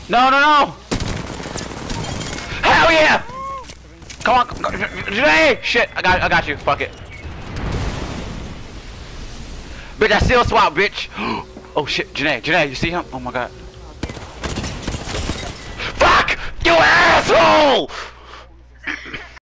No, no, no! Hell yeah! Come on, Janae! Shit, I got you. Fuck it. Bitch, I still swap, bitch. Oh shit, Janae, you see him? Oh my god. Fuck! You asshole!